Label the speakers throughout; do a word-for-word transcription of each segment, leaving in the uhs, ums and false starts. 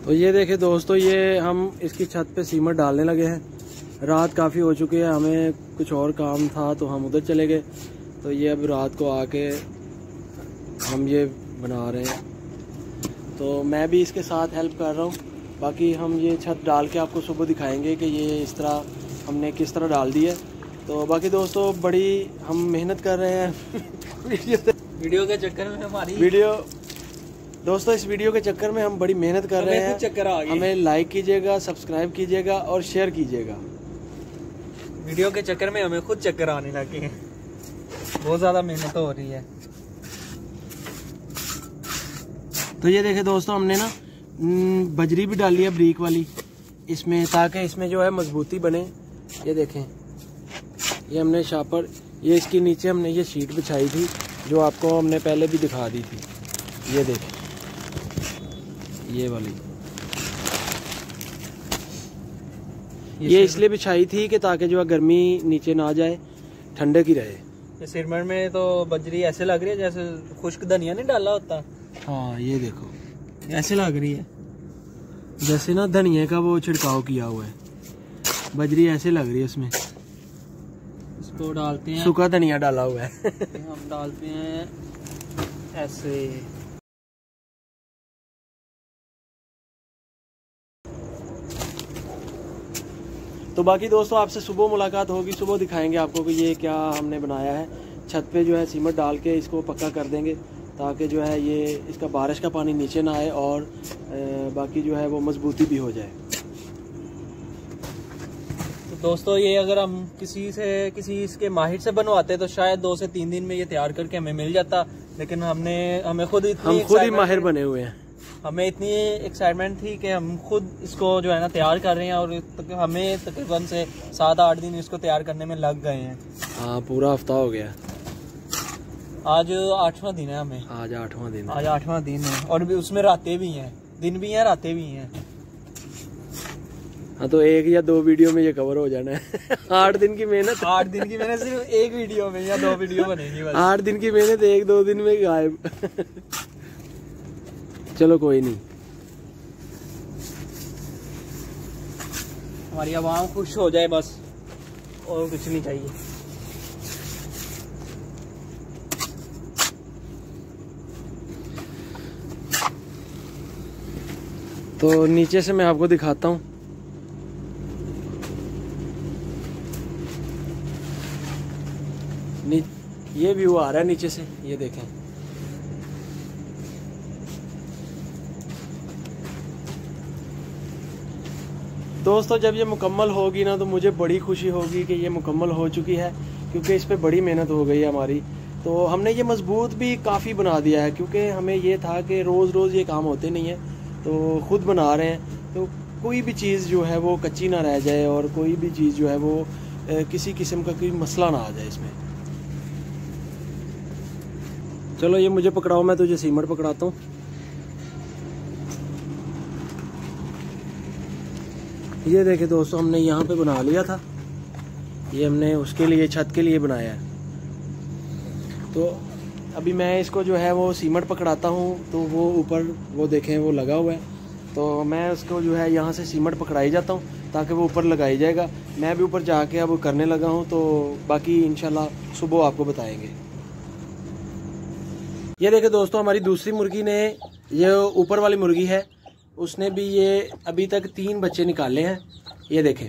Speaker 1: तो ये देखे दोस्तों, ये हम इसकी छत पे सीमेंट डालने लगे हैं। रात काफ़ी हो चुकी है, हमें कुछ और काम था तो हम उधर चले गए। तो ये अब रात को आके हम ये बना रहे हैं, तो मैं भी इसके साथ हेल्प कर रहा हूँ। बाकी हम ये छत डाल के आपको सुबह दिखाएंगे कि ये इस तरह हमने किस तरह डाल दी है। तो बाकी दोस्तों बड़ी हम मेहनत कर रहे हैं वीडियो
Speaker 2: वीडियो के चक्कर में हमारी
Speaker 1: वीडियो दोस्तों इस वीडियो के चक्कर में हम बड़ी मेहनत कर रहे हैं।
Speaker 2: चक्कर आ गई।
Speaker 1: हमें लाइक कीजिएगा, सब्सक्राइब कीजिएगा और शेयर कीजिएगा।
Speaker 2: वीडियो के चक्कर में हमें खुद चक्कर आने लगे हैं, बहुत ज़्यादा मेहनत हो रही है।
Speaker 1: तो ये देखे दोस्तों, हमने ना बजरी भी डाली है ब्रिक वाली इसमें, ताकि इसमें जो है मजबूती बने। ये देखें, ये हमने शापर, ये इसके नीचे हमने ये शीट बिछाई थी जो आपको हमने पहले भी दिखा दी थी। ये देखें, ये वाली ये, ये इसलिए बिछाई थी कि ताकि जो है गर्मी नीचे ना जाए, ठंडक ही रहे।
Speaker 2: ये सिरमर में तो बजरी ऐसे लग रही है जैसे खुश्क धनिया नहीं डाला होता।
Speaker 1: हाँ ये देखो, ऐसे लग रही है जैसे ना धनिया का वो छिड़काव किया हुआ है। बजरी ऐसे लग रही है उसमें।
Speaker 2: इसको डालते हैं,
Speaker 1: सूखा धनिया डाला हुआ है
Speaker 2: हम डालते हैं ऐसे।
Speaker 1: तो बाकी दोस्तों आपसे सुबह मुलाकात होगी, सुबह दिखाएंगे आपको कि ये क्या हमने बनाया है। छत पे जो है सीमेंट डाल के इसको पक्का कर देंगे, ताकि जो है ये इसका बारिश का पानी नीचे ना आए और बाकी जो है वो मजबूती भी हो जाए।
Speaker 2: तो दोस्तों ये अगर हम किसी से किसी इसके माहिर से बनवाते तो शायद दो से तीन दिन में ये तैयार करके हमें मिल जाता, लेकिन हमने हमें खुद
Speaker 1: हम खुद ही माहिर बने हुए हैं।
Speaker 2: हमें इतनी एक्साइटमेंट थी कि हम खुद इसको जो है ना तैयार कर रहे हैं, और तक, हमें तकरीबन से सात आठ दिन इसको तैयार करने में लग गए हैं।
Speaker 1: हाँ पूरा हफ्ता हो गया।
Speaker 2: आज आठवां दिन है हमें।
Speaker 1: आज आठवां दिन
Speaker 2: आज आठवां दिन है, और भी उसमें रातें भी हैं, दिन भी हैं रातें भी हैं।
Speaker 1: हाँ तो एक या दो वीडियो में ये कवर हो जाना है आठ दिन की मेहनत
Speaker 2: आठ दिन की मेहनत सिर्फ एक वीडियो में या दो वीडियो बनेगी बस।
Speaker 1: आठ दिन की मेहनत एक दो दिन में गायब चलो कोई नहीं,
Speaker 2: हमारी आवाम खुश हो जाए बस, और कुछ नहीं चाहिए।
Speaker 1: तो नीचे से मैं आपको दिखाता हूँ। ये व्यू आ रहा है नीचे से, ये देखें। दोस्तों जब ये मुकम्मल होगी ना तो मुझे बड़ी खुशी होगी कि ये मुकम्मल हो चुकी है, क्योंकि इस पे बड़ी मेहनत हो गई है हमारी। तो हमने ये मजबूत भी काफ़ी बना दिया है, क्योंकि हमें ये था कि रोज़ रोज़ ये काम होते नहीं है, तो ख़ुद बना रहे हैं। तो कोई भी चीज़ जो है वो कच्ची ना रह जाए, और कोई भी चीज़ जो है वो ए, किसी किस्म का कोई मसला ना आ जाए इसमें। चलो ये मुझे पकड़ाओ, मैं तुझे सीमेंट पकड़ाता हूँ। ये देखे दोस्तों, हमने यहाँ पे बना लिया था, ये हमने उसके लिए छत के लिए बनाया है। तो अभी मैं इसको जो है वो सीमेंट पकड़ाता हूँ, तो वो ऊपर वो देखें वो लगा हुआ है, तो मैं उसको जो है यहाँ से सीमेंट पकड़ाई जाता हूँ ताकि वो ऊपर लगाई जाएगा। मैं भी ऊपर जाके अब करने लगा हूँ, तो बाकी इंशाल्लाह सुबह आपको बताएंगे। ये देखे दोस्तों, हमारी दूसरी मुर्गी ने, ये ऊपर वाली मुर्गी है, उसने भी ये अभी तक तीन बच्चे निकाले हैं। ये देखें,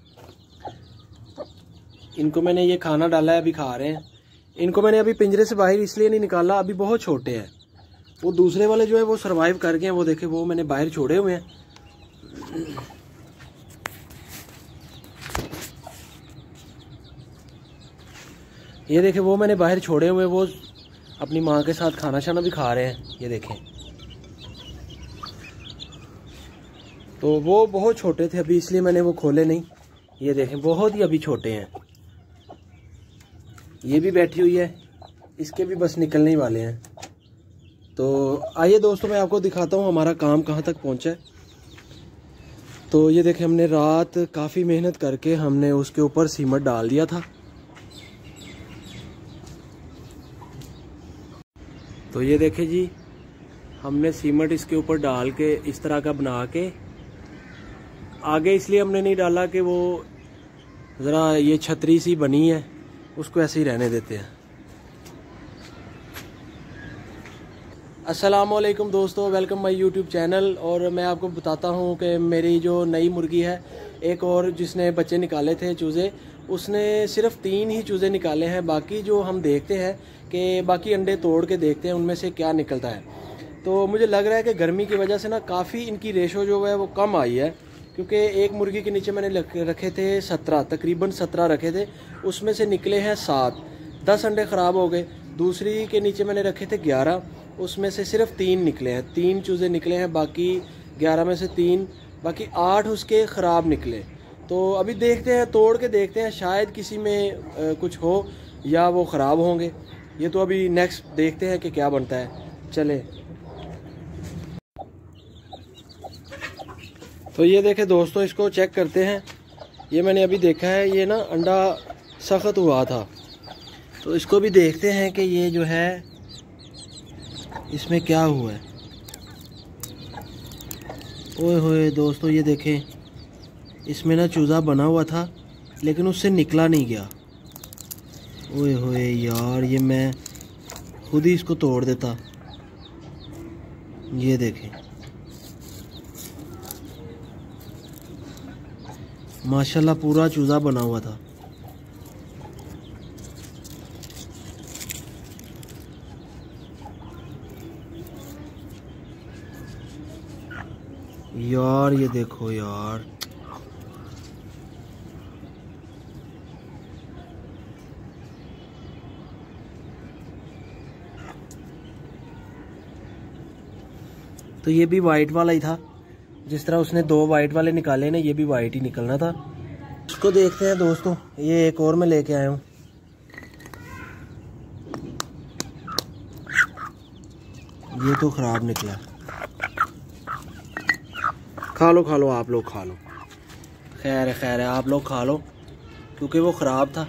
Speaker 1: इनको मैंने ये खाना डाला है, अभी खा रहे हैं। इनको मैंने अभी पिंजरे से बाहर इसलिए नहीं निकाला, अभी बहुत छोटे हैं। वो दूसरे वाले जो है वो सरवाइव कर गए हैं, वो देखे वो मैंने बाहर छोड़े हुए हैं। ये देखे वो मैंने बाहर छोड़े हुए, वो अपनी माँ के साथ खाना शाना भी खा रहे हैं। ये देखें, तो वो बहुत छोटे थे अभी, इसलिए मैंने वो खोले नहीं। ये देखें बहुत ही अभी छोटे हैं। ये भी बैठी हुई है, इसके भी बस निकलने ही वाले हैं। तो आइए दोस्तों मैं आपको दिखाता हूँ हमारा काम कहाँ तक पहुँचा है। तो ये देखें, हमने रात काफ़ी मेहनत करके हमने उसके ऊपर सीमेंट डाल दिया था। तो ये देखें जी, हमने सीमेंट इसके ऊपर डाल के इस तरह का बना के, आगे इसलिए हमने नहीं डाला कि वो ज़रा ये छतरी सी बनी है उसको ऐसे ही रहने देते हैं। अस्सलामुअलैकुम दोस्तों, वेलकम माय यूट्यूब चैनल। और मैं आपको बताता हूँ कि मेरी जो नई मुर्गी है, एक और जिसने बच्चे निकाले थे चूज़े, उसने सिर्फ तीन ही चूज़े निकाले हैं। बाकी जो हम देखते हैं कि बाकी अंडे तोड़ के देखते हैं उनमें से क्या निकलता है। तो मुझे लग रहा है कि गर्मी की वजह से ना काफ़ी इनकी रेशो जो है वो कम आई है, क्योंकि एक मुर्गी के नीचे मैंने रखे थे सत्रह, तकरीबन सत्रह रखे थे, उसमें से निकले हैं सात, दस अंडे ख़राब हो गए। दूसरी के नीचे मैंने रखे थे ग्यारह, उसमें से सिर्फ तीन निकले हैं, तीन चूज़े निकले हैं, बाकी ग्यारह में से तीन, बाकी आठ उसके ख़राब निकले। तो अभी देखते हैं, तोड़ के देखते हैं, शायद किसी में आ, कुछ हो या वो ख़राब होंगे। ये तो अभी नेक्स्ट देखते हैं कि क्या बनता है। चले, तो ये देखें दोस्तों, इसको चेक करते हैं। ये मैंने अभी देखा है, ये ना अंडा सख्त हुआ था, तो इसको भी देखते हैं कि ये जो है इसमें क्या हुआ है। ओए होए दोस्तों, ये देखें, इसमें ना चूज़ा बना हुआ था लेकिन उससे निकला नहीं गया। ओए होए यार, ये मैं खुद ही इसको तोड़ देता। ये देखें, माशाल्लाह पूरा चूज़ा बना हुआ था। यार ये देखो यार, तो ये भी वाइट वाला ही था। जिस तरह उसने दो वाइट वाले निकाले ना, ये भी वाइट ही निकलना था। इसको देखते हैं दोस्तों, ये एक और मैं लेके आया हूँ। ये तो ख़राब निकला। खा लो खा लो, आप लोग खा लो, खैर है खैर है, आप लोग खा लो, क्योंकि वो ख़राब था।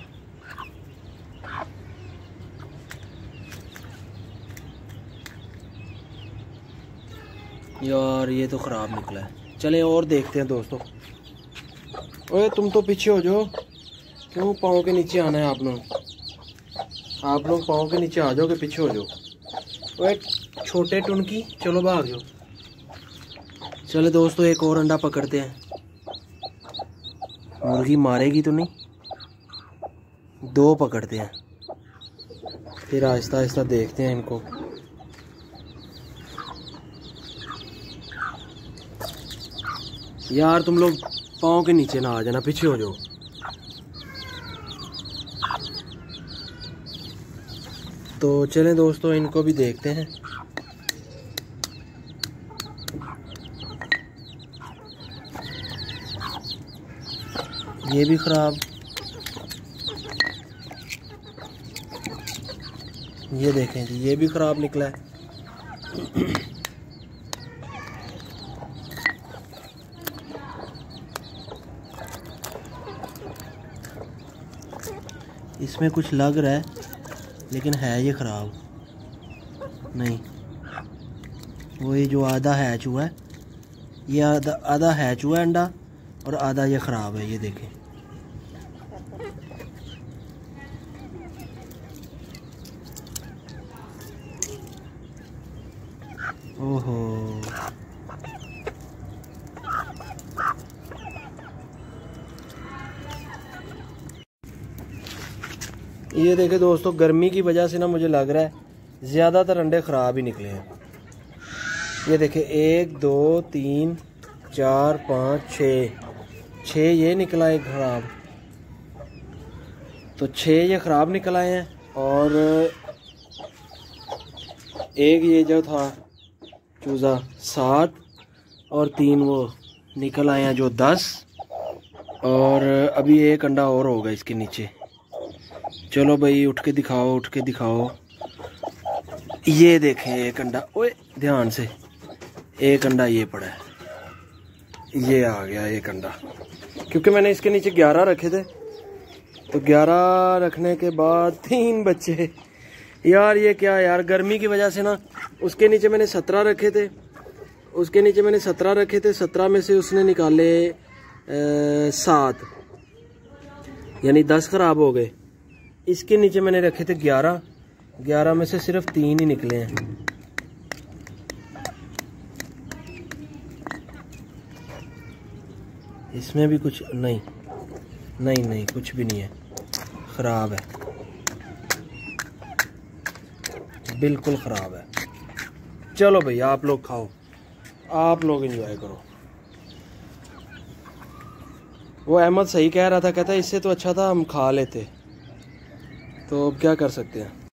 Speaker 1: यार ये तो ख़राब निकला है। चले और देखते हैं दोस्तों। ओए तुम तो पीछे हो जाओ, क्यों पाँव के नीचे आना है आप लोग? आप लोग पाँव के नीचे आ जाओ कि पीछे हो जाओ। ओए छोटे टुनकी, चलो भाग जाओ। चले दोस्तों, एक और अंडा पकड़ते हैं। मुर्गी मारेगी तो नहीं? दो पकड़ते हैं, फिर आहिस्ता आहिस्ता देखते हैं इनको। यार तुम लोग पाँव के नीचे ना आ जाना, पीछे हो जाओ। तो चलें दोस्तों, इनको भी देखते हैं। ये भी ख़राब, ये देखें जी, ये भी ख़राब निकला है। इसमें कुछ लग रहा है लेकिन है ये ख़राब नहीं। वही जो आधा हैच हुआ है, ये आधा आधा हैच हुआ है अंडा, और आधा ये ख़राब है। ये देखें, ओहो, ये देखें दोस्तों, गर्मी की वजह से ना मुझे लग रहा है ज़्यादातर अंडे ख़राब ही निकले हैं। ये देखें, एक दो तीन चार पाँच छः, छः ये निकला एक ख़राब, तो छः ये ख़राब निकल आए हैं। और एक ये जो था चूज़ा सात, और तीन वो निकल आए हैं जो दस, और अभी एक अंडा और होगा इसके नीचे। चलो भाई, उठ के दिखाओ, उठ के दिखाओ। ये देखें एक अंडा, ओए ध्यान से, एक अंडा ये पड़ा है, ये आ गया एक अंडा, क्योंकि मैंने इसके नीचे ग्यारह रखे थे, तो ग्यारह रखने के बाद तीन बच्चे, यार ये क्या यार, गर्मी की वजह से ना, उसके नीचे मैंने सत्रह रखे थे, उसके नीचे मैंने सत्रह रखे थे, सत्रह में से उसने निकाले सात, यानी दस खराब हो गए। इसके नीचे मैंने रखे थे ग्यारह, ग्यारह में से सिर्फ तीन ही निकले हैं। इसमें भी कुछ नहीं, नहीं नहीं कुछ भी नहीं है, ख़राब है, बिल्कुल ख़राब है। चलो भाई आप लोग खाओ, आप लोग एंजॉय करो। वो अहमद सही कह रहा था, कहता इससे तो अच्छा था हम खा लेते, तो अब क्या कर सकते हैं।